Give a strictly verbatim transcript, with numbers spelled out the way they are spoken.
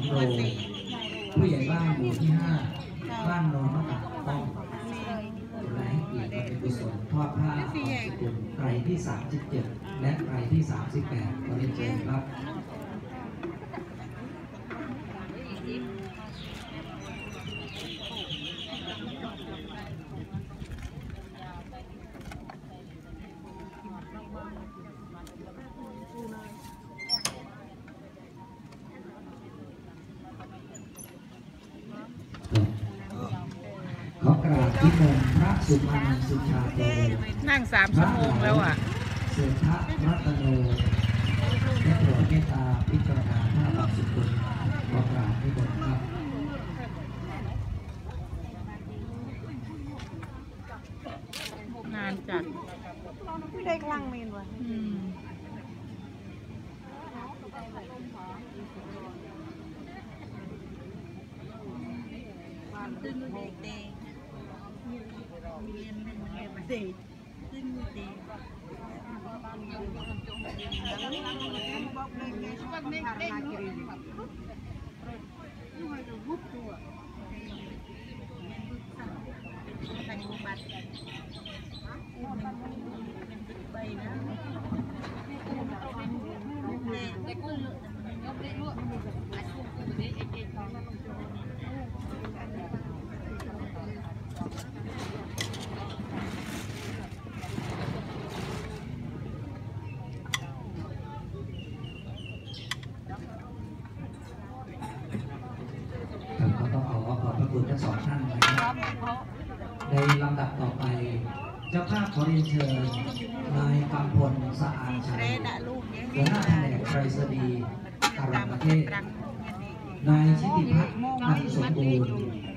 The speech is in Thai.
โรงผู้ใหญ่บ้านหมู่ที่ห้าบ้านโนนมะขามป้อมและให้เกียรติมาเป็นกุศลทอดผ้าของสกุลไตรที่สามสิบเจ็ดและไตรที่สามสิบแปดขอเรียนเชิญครับขอกราบนิมนต์พระสุภานันท์สุชาโตนั่งสามชั่วโมงแล้วอ่ะเสถะรัตโนได้โปรดเมตตาพิจารณาพระบางสุกุลขอกราบนิมนต์ครับงานจัดไม่ได้คลั่งเมนวะตึ้งเด็กเด็กมีเรียนหนึ่งเรียนมาสี่ตึ้งเด็กบอกเลยแกชอบเด็กเด็กใส่บัตรใบนะเด็กลุ่นยกเด็กลุ่นเด็กเด็กก็ต้องขอขอบพระคุณทั้งสองท่านนะครับในลำดับต่อไปเจ้าภาพขอเรียนเชิญนายกำพลสะอาดชัยหัวหน้าแผนกไปรษณีย์ต่างประเทศนายชิติพัฒน์อันสมบูรณ์